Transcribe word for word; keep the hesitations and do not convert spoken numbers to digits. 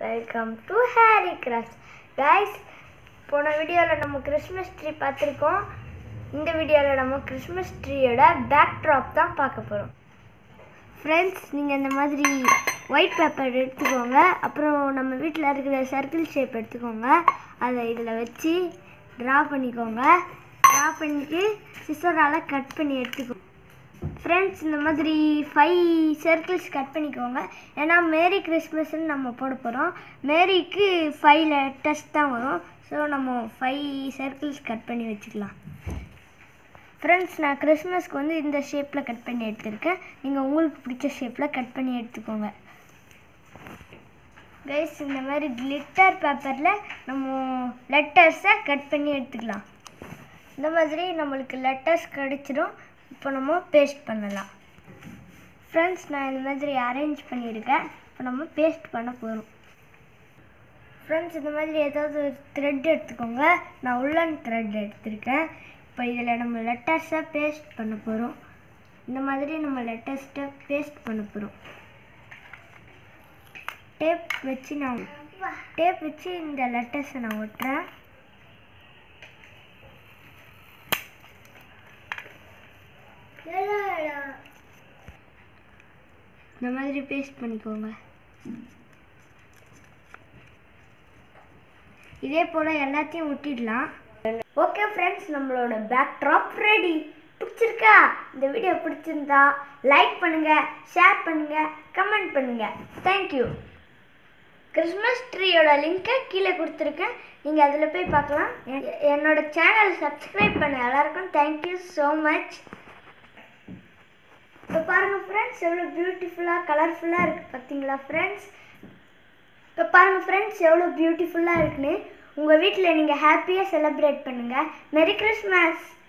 Welcome to Harry crafts. Guys, போன வீடியோவில் நம்ம கிறிஸ்மஸ் ட்ரீ பார்த்துருக்கோம். இந்த வீடியோவில் நம்ம கிறிஸ்மஸ் ட்ரீயோட பேக் ட்ராப் தான் பார்க்க போகிறோம். ஃப்ரெண்ட்ஸ், நீங்கள் இந்த மாதிரி ஒயிட் பேப்பர் எடுத்துக்கோங்க. அப்புறம் நம்ம வீட்டில் இருக்கிற சர்க்கிள் ஷேப் எடுத்துக்கோங்க. அதை இதில் வச்சு ட்ரா பண்ணிக்கோங்க. ட்ரா பண்ணிவிட்டு சிசரால் கட் பண்ணி எடுத்துக்கோங்க. ஃப்ரெண்ட்ஸ், இந்த மாதிரி ஃபைவ் சர்க்கிள்ஸ் கட் பண்ணிக்கோங்க. ஏன்னா மேரி கிறிஸ்மஸ்ன்னு நம்ம போட போகிறோம். மேரிக்கு ஃபைவ் லெட்டர்ஸ் தான் வரும். ஸோ நம்ம ஃபைவ் சர்க்கிள்ஸ் கட் பண்ணி வச்சுக்கலாம். ஃப்ரெண்ட்ஸ், நான் கிறிஸ்மஸ்க்கு வந்து இந்த ஷேப்பில் கட் பண்ணி எடுத்துருக்கேன். நீங்கள் உங்களுக்கு பிடிச்ச ஷேப்பில் கட் பண்ணி எடுத்துக்கோங்க. கைஸ், இந்த மாதிரி கிளிட்டர் பேப்பரில் நம்ம லெட்டர்ஸை கட் பண்ணி எடுத்துக்கலாம். இந்த மாதிரி நம்மளுக்கு லெட்டர்ஸ் கிடச்சிடும். இப்போ நம்ம பேஸ்ட் பண்ணலாம். ஃப்ரெண்ட்ஸ், நான் இந்த மாதிரி அரேஞ்ச் பண்ணியிருக்கேன். இப்போ நம்ம பேஸ்ட் பண்ண போகிறோம். ஃப்ரெண்ட்ஸ், இந்த மாதிரி ஏதாவது ஒரு த்ரெட் எடுத்துக்கோங்க. நான் உள்ளன் த்ரெட் எடுத்திருக்கேன். இப்போ இதில் நம்ம லெட்டர்ஸை பேஸ்ட் பண்ண போகிறோம். இந்த மாதிரி நம்ம லெட்டர்ஸை பேஸ்ட் பண்ண போகிறோம். டேப் வச்சு நான் டேப் வச்சு இந்த லெட்டர்ஸை நான் ஒட்டுறேன். இந்த மாதிரி பேஸ்ட் பண்ணிக்கோங்க. இதே போல் எல்லாத்தையும் ஒட்டிடலாம். ஓகே ஃப்ரெண்ட்ஸ், நம்மளோட பேக் ட்ராப் ரெடி. பிடிச்சிருக்கா? இந்த வீடியோ பிடிச்சிருந்தா லைக் பண்ணுங்கள், ஷேர் பண்ணுங்கள், கமெண்ட் பண்ணுங்கள். தேங்க்யூ. கிறிஸ்மஸ் ட்ரீயோட லிங்க்கை கீழே கொடுத்துருக்கேன். நீங்கள் அதில் போய் பார்க்கலாம். என்னோட சேனல் சப்ஸ்கிரைப் பண்ண எல்லாருக்கும் தேங்க்யூ ஸோ மச். இப்போ பாருங்கள் ஃப்ரெண்ட்ஸ், எவ்வளோ பியூட்டிஃபுல்லாக கலர்ஃபுல்லாக இருக்குது பார்த்தீங்களா ஃப்ரெண்ட்ஸ்? இப்போ பாருங்கள் ஃப்ரெண்ட்ஸ், எவ்வளோ பியூட்டிஃபுல்லாக இருக்குன்னு. உங்கள் வீட்டில் நீங்கள் ஹாப்பியாக செலிப்ரேட் பண்ணுங்கள். மெரி கிறிஸ்மஸ்.